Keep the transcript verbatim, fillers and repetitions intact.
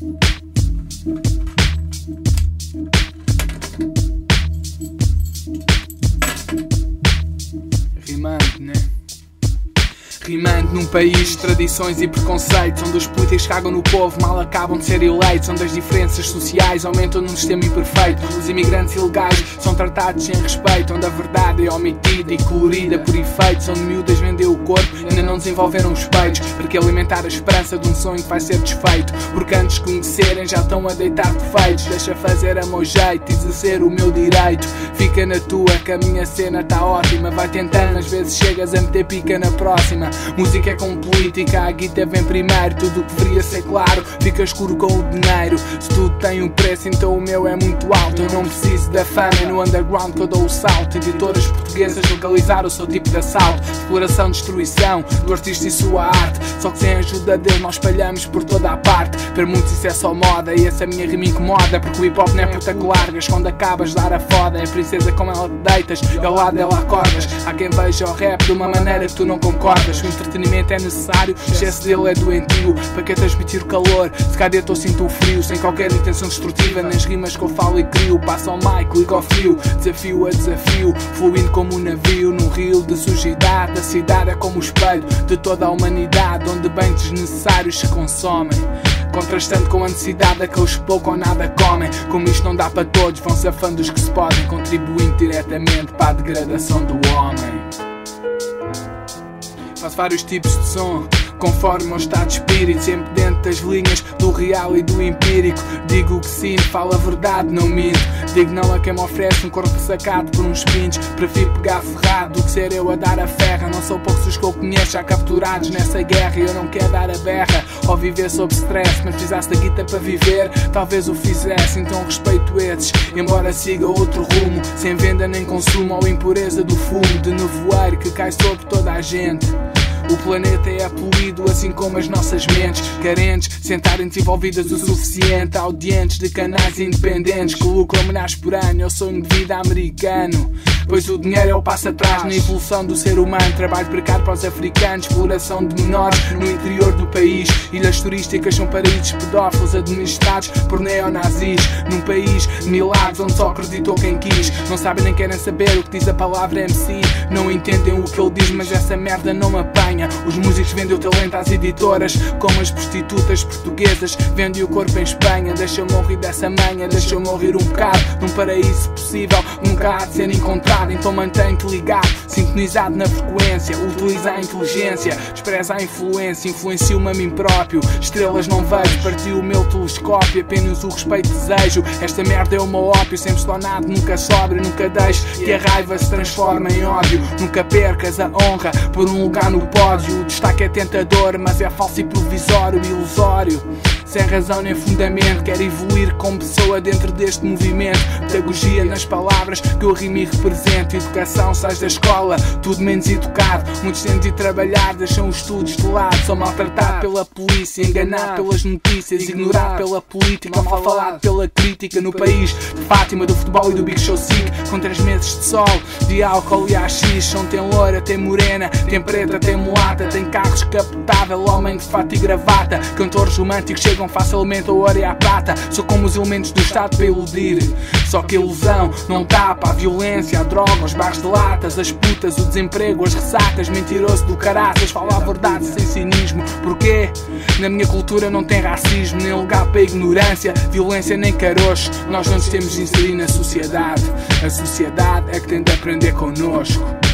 Rimando, né? Rimando num país de tradições e preconceitos, onde os políticos cagam no povo, mal acabam de ser eleitos, onde as diferenças sociais aumentam num sistema imperfeito, os imigrantes ilegais são tratados sem respeito, onde a verdade é omitida e colorida por efeitos, onde miúdas vendem o corpo e ainda não desenvolveram os peitos, porque alimentar a esperança de um sonho que vai ser desfeito, porque antes de conhecerem já estão a deitar defeitos. Deixa fazer a meu jeito, exercer o meu direito, fica na tua que a minha cena tá ótima, vai tentando, às vezes chegas a meter pica na próxima. Música é como política, a guita vem primeiro, tudo o que deveria ser claro fica escuro com o dinheiro. Se tudo tem um preço, então o meu é muito alto, eu não preciso da fama, é no underground que eu dou o salto. Editoras portuguesas localizar o seu tipo de assalto, exploração, destruição do artista e sua arte, só que sem a ajuda dele nós espalhamos por toda a parte. Para muitos isso é só moda e essa minha rima incomoda, porque o hip hop não é puta que largas, quando acabas de dar a foda é a princesa como ela te deitas e ao lado dela acordas. Há quem veja o rap de uma maneira que tu não concordas, o entretenimento é necessário, o excesso dele é doentio, para que transmitir o calor, se cá dentro eu sinto o frio, sem qualquer intenção destrutiva, nas rimas que eu falo e crio, passo ao mic, ligo ao fio, desafio a desafio, fluindo como um navio num rio de sujidade. A cidade é como o espelho de toda a humanidade, onde bens desnecessários se consomem, contrastando com a necessidade daqueles que pouco ou nada comem. Como isto não dá para todos, vão safando os que se podem, contribuindo diretamente para a degradação do homem. Faço vários tipos de som, conforme o meu estado de espírito, sempre dentro das linhas do real e do empírico. Digo o que sinto, falo a verdade, não minto. Digo não a quem me oferece um corpo sacado por uns pintos. Prefiro pegar ferrado do que ser eu a dar a ferra. Não são poucos os que eu conheço já capturados nessa guerra, e eu não quero dar a berra ou viver sob stress, mas precisasse da guita para viver, talvez o fizesse. Então respeito esses, embora siga outro rumo, sem venda nem consumo ou impureza do fumo de nevoeiro que cai sobre toda a gente. O planeta é poluído, assim como as nossas mentes, carentes, sem estarem desenvolvidas o suficiente, audientes de canais independentes que lucram milhares por ano. É o sonho de vida americano, pois o dinheiro é o passo atrás na evolução do ser humano. Trabalho precário para os africanos, exploração de menores no interior do país. Ilhas turísticas são paraísos pedófilos administrados por neonazis, num país de milagres onde só acreditou quem quis. Não sabem nem querem saber o que diz a palavra M C, não entendem o que ele diz, mas essa merda não me apanha. Os músicos vendem o talento às editoras, como as prostitutas portuguesas vendem o corpo em Espanha. Deixa-me morrer dessa manha, deixa-me morrer um bocado num paraíso possível, nunca há de ser encontrado. Então mantém-te ligado, sintonizado na frequência, utiliza a inteligência, expressa a influência, influencia-me a mim próprio. Estrelas não vejo, partiu o meu telescópio, apenas o respeito desejo. Esta merda é o meu ópio, sempre estonado, nunca sóbrio, nunca deixe que a raiva se transforme em ódio. Nunca percas a honra por um lugar no pódio. O destaque é tentador, mas é falso e provisório, ilusório, sem razão nem fundamento. Quero evoluir como pessoa dentro deste movimento. Pedagogia nas palavras que eu rimo e represento. Educação, sais da escola, tudo menos educado. Muitos têm de ir trabalhar, deixam os estudos de lado. São maltratados pela polícia, enganado pelas notícias, ignorado pela política, mal falado pela crítica. No país de Fátima, do futebol e do Big Show Sick, com três meses de sol, de álcool e haxixe. Tem loira, tem morena, tem preta, tem mulata, tem carro descapotável, homem de fato e gravata. Cantores românticos chegam facilmente ao ouro e à prata. Sou como os elementos do Estado para iludir, só que a ilusão não tapa a violência, a droga, os bares de latas, as putas, o desemprego, as ressacas. Mentiroso do caraças, fala a verdade sem cinismo. Porquê? Na minha cultura não tem racismo, nem lugar para ignorância, violência nem caroço. Nós não nos temos de inserir na sociedade, a sociedade é que tem de aprender connosco.